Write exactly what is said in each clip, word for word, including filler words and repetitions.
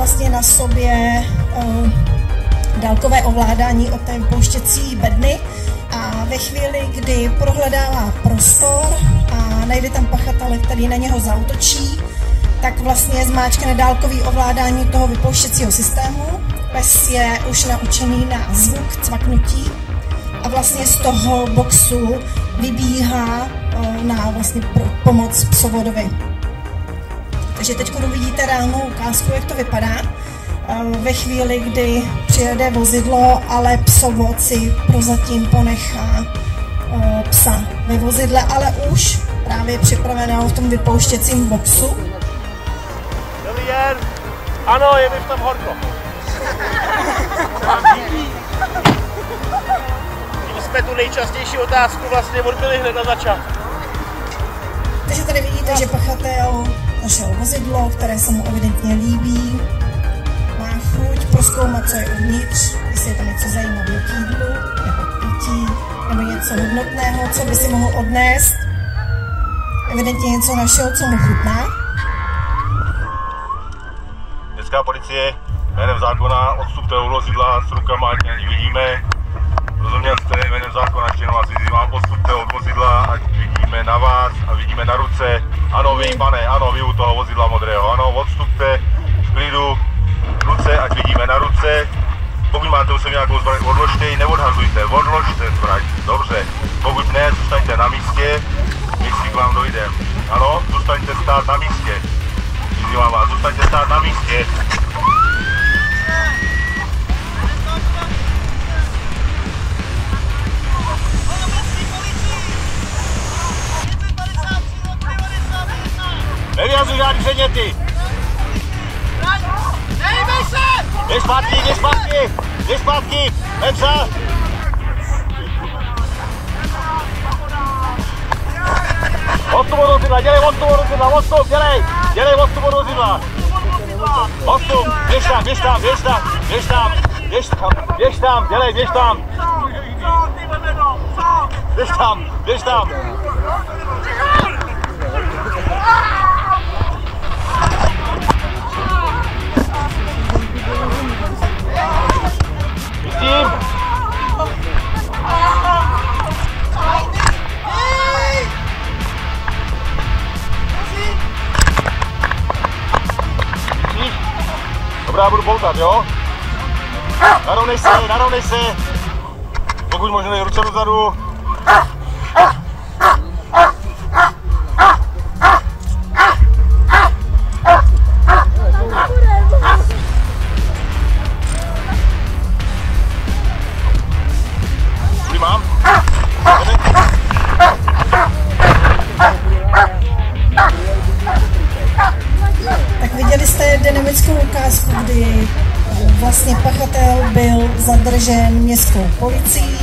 vlastně na sobě uh, dálkové ovládání od té vypouštěcí bedny a ve chvíli, kdy prohledává prostor a najde tam pachatele, který na něho zaútočí, tak vlastně zmáčkne dálkový ovládání toho vypouštěcího systému. Pes je už naučený na zvuk cvaknutí a vlastně z toho boxu vybíhá na vlastně pomoc psovodovi. Takže teď uvidíte reálnou ukázku, jak to vypadá. Ve chvíli, kdy přijede vozidlo, ale psovod si prozatím ponechá psa ve vozidle, ale už právě připraveného v tom vypouštěcím boxu. Dobrý den. Ano, jedeš tam horko. Tím jsme tu nejčastější otázku vlastně odbyli hned na začátku. Takže tady vidíte, že pachatel našel vozidlo, které se mu evidentně líbí. Má chuť prozkoumat, co je uvnitř, jestli je tam něco zajímavého k jídlu, nebo pití, nebo něco hodnotného, co by si mohl odnést. Evidentně něco našel, co mu chutná. Městská policie jménem zákona odstupte od vozidla s rukama, ať ani vidíme. Rozuměl jste, jménem zákona ještě vás vyzývám, odstupte od vozidla, ať vidíme na vás a vidíme na ruce. Ano, vy, pane, ano, vy u toho vozidla modrého, ano, odstupte v klidu, ruce, ať vidíme na ruce. Pokud máte u sebe nějakou zbraň, odložte ji, neodhazujte, odložte zbraň, dobře. Pokud ne, zůstaňte na místě, my si k vám dojdeme. Ano, zůstaňte stát na místě. Vyzývám vás, zůstaňte stát na místě. Nevyhazuj žádný předměty! Nejbej se! Běž zpátky, běž zpátky! Běž zpátky! Pepsa! Odstup od vozidla, dělej odstup od vozidla, odstup, dělej! Dělej odstup od vozidla! Odstup, běž tam, běž tam, běž tam, běž tam, běž tam, běž tam, dělej, běž tam! Běž tam, běž tam! Pustím! Dobrá, budu poutat, jo? Narovnej se, narovnej se! Pokud možno ruce dozadu. Mám? Tak viděli jste dynamickou ukázku, kdy vlastně pachatel byl zadržen městskou policií.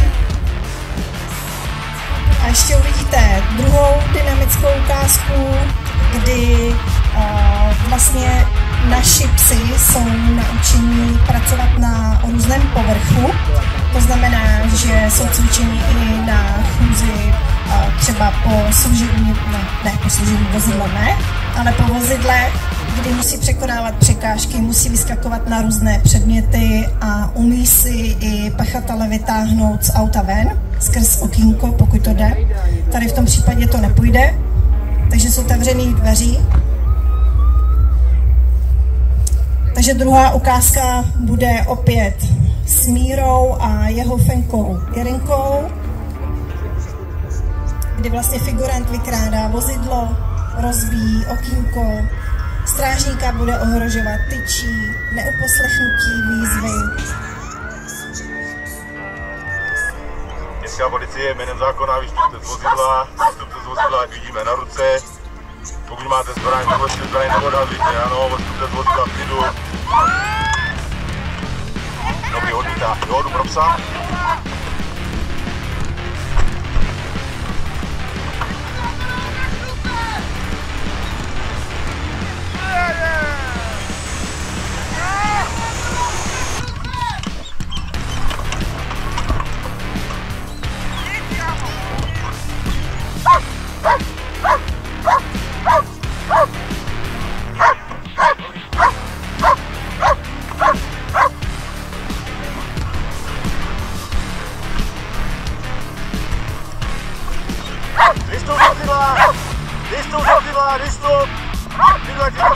A ještě uvidíte druhou dynamickou ukázku, kdy uh, vlastně naši psi jsou naučení pracovat na různém povrchu. To znamená, že jsou cvičení i na chůzi třeba po služební, ne, ne po služební vozidle ne, ale po vozidle, kdy musí překonávat překážky, musí vyskakovat na různé předměty a umí si i pachatele vytáhnout z auta ven, skrz okýnko, pokud to jde. Tady v tom případě to nepůjde, takže jsou otevřený dveří. Takže druhá ukázka bude opět s Mírou a jeho fenkou Jirinkou, kdy vlastně figurant vykrádá vozidlo, rozbíjí okýnko, strážníka bude ohrožovat, tyčí, neuposlechnutí výzvy. Městská policie jménem zákona vystupte z vozidla, vystupte z vozidla, ať vidíme na ruce. Pokud máte zbraň, odložte zbraň, neodhazujte, ano, odstupte z vozidla v klidu. Dobrý, odmítá. Jo, jdu pro psa.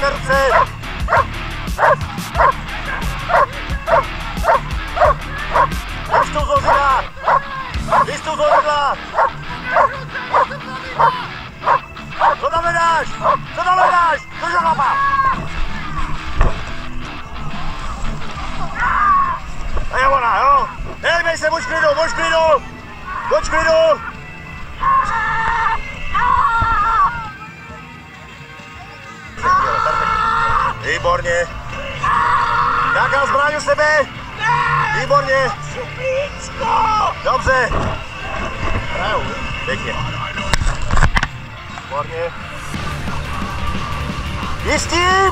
zvedněte ruce! Vystup z vozidla! Vystup z vozidla! Co tam hledáš? Co tam hledáš? Drž ho chlapa! A je ona, jo? Nehybej se, buď klidu, buď klidu! Buď klidu! Výborně! Nějaká zbraň u sebe? Výborně! Dobře! Hrajou, pěkně. Výborně. Jistím!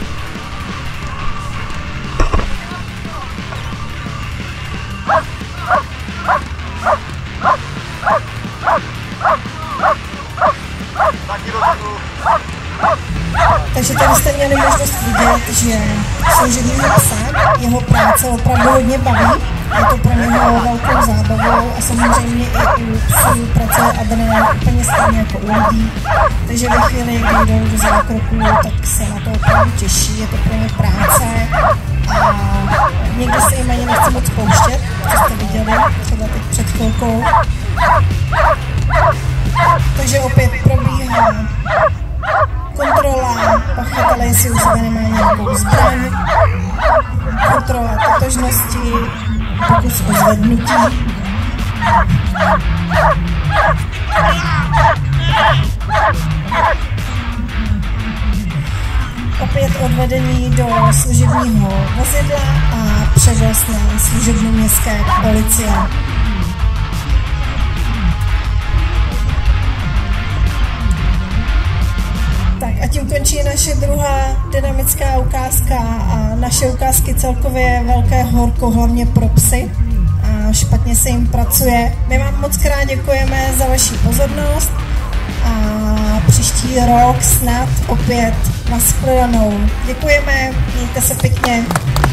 Taky rozhodnu. Takže tady jste měli možnost vidět, že služebního psa jeho práce opravdu hodně baví. Je to pro něho velkou zábavou a samozřejmě i u psů pracuje adrenalin úplně stejně jako u lidí. Takže ve chvíli, kdy jdou do zákroku, tak se na to opravdu těší, je to pro ně práce a někdy se jim ani nechce moc pouštět, co jste viděli, třeba teď před chvilkou. Takže opět probíhá kontrola pachatele, jestli u sebe nemá nějakou zbraň, kontrola totožnosti, pokus o zvednutí. Opět odvedení do služebního vozidla a převoz na služebnu městské policie. A tím končí naše druhá dynamická ukázka a naše ukázky celkově velké horko, hlavně pro psy. A špatně se jim pracuje. My vám moc krát děkujeme za vaši pozornost a příští rok snad opět nashledanou. Děkujeme, mějte se pěkně.